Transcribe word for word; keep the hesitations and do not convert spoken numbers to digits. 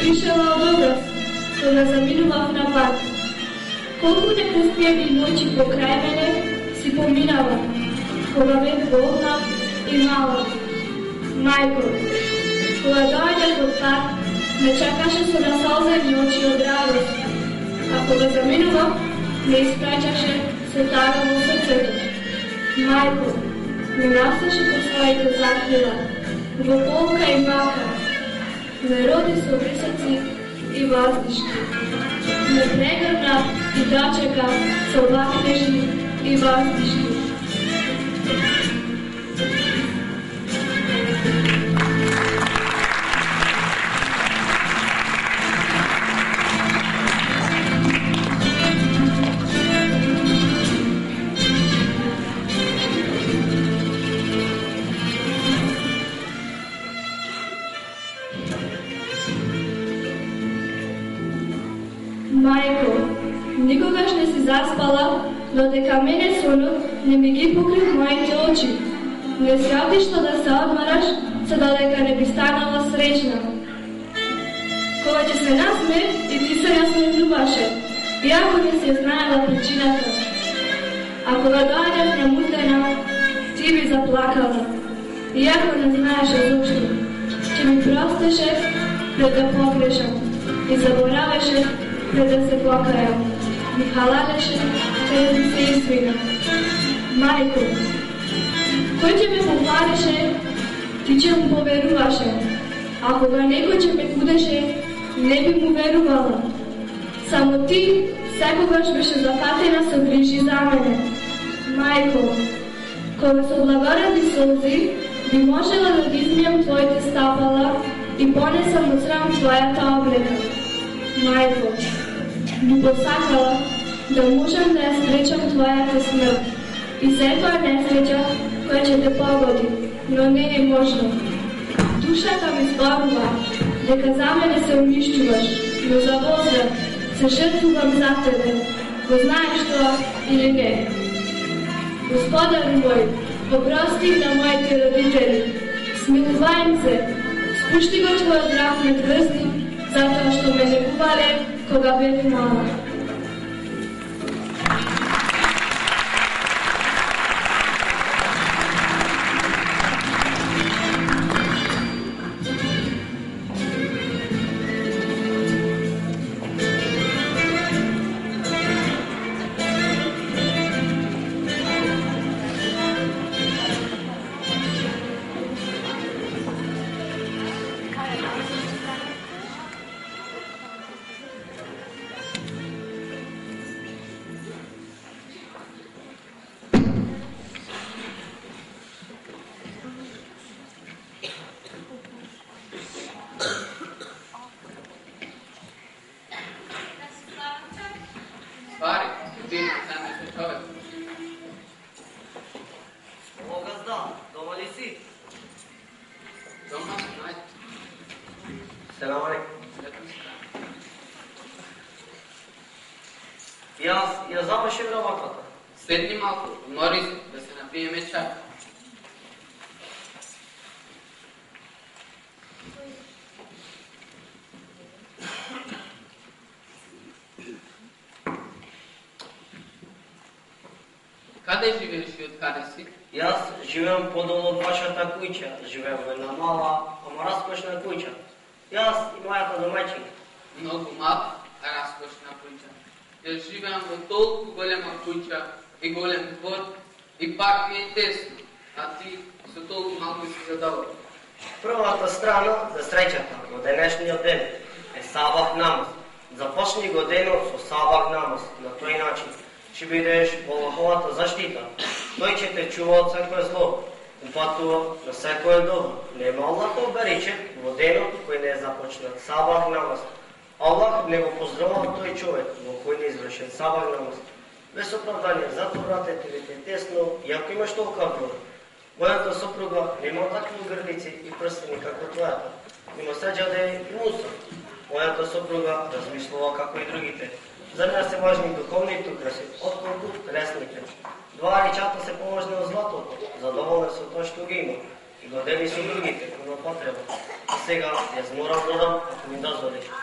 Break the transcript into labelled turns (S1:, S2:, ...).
S1: prišela od obraz, koga zaminuvav napad. Koliko nepustnjevi noći pokraj mene si pominala, koga bih bolna i mala. Majko, koga dojde pod tak, ne čakaše su na salzeni oči od radosti, a koga zaminuvav, ne ispraćaše svetarovo srceto. Majko, ne nastaše po svojite zahtjeva, globovka i maka, ne rodi su visoci i vazdiški, ne pregrna i dačeka su ovaknežni i vazdiški. Majko, nikogaš ne si zaspala, doteka mene sunut ne mi gi pokrit mojite oči. Ne shvatiš to da se odmaraš, sa dodeka ne bi stanala srećna. Kova će se nasmet i ti se jasno ljubaše, iako ne si je znala pričinata. Ako ga dođeš na mutena, ti bi zaplakala, iako ne znaš zašto. Če mi prosteše, pred da pogrešam, i zaboraveše, pred da se pokajam, mi haladeše, pred da se izvinam. Majko, ko će me pohvališe, ti će mu poveruvaše. Ako ga neko će me kudeše, ne bi mu veruvala. Samo ti, sekogaš biše zapatena se griži za mene. Majko, koga su blagoradi solzi, bi možela da izmijem tvojite stapala i ponesam u sram tvoja ta obleka. Majko, bi posakala da možem da je srećam tvoja te smrt i sve koja nesreća koja će te pogodi, no ne je možno. Dušaka mi zboruva, neka za mene se unišćuvaš, no za Boga se žrtvuvam za tebe, ko znaš to ili ne. Gospodar moj, oprosti na moje te roditelji, smilujem se, spušti go tvoj zrak med vrstim, zato što me ne uvale koga bih mala.
S2: Sedni malko, umori se, da se napije mečak. Kade živeš i od kade si?
S3: Jaz živim podolo od vašата kuća, živim v jedna mala, ама razkošna kuća. Jaz i mojata domaćinka.
S2: Много мала, а разкошна kuća. Jer živim v толку голема kuća i golem двор, и пак ми е тесно, а ти со толку малко си задоволен.
S3: Првата страна за среќата во денешниот ден е сабах намаз. Започни годинот со сабах намаз. На тој начин ќе бидеш во Аллаховата заштита. Тој ќе те чува од секое зло, упатува на секое добро. Нема Аллахов беричет во денот кој не е започнат сабах намаз. Аллах не го поздравува тој човек во кој не извршен сабах намаз. Без оправдание, зато брате ти ви тесно, иако имаш толкова брод. Мојата сопруга нема такви грдици и прстени како твојата. Има саѓаде и муса. Мојата сопруга размислува како и другите. За неа се важни духовните украси, отколку телесните. Два ричата се поважни од златото, задоволен со тоа што ги има. И го дели со другите, кој има потреба. А сега ја зморам бродам, ако ми дозволиш.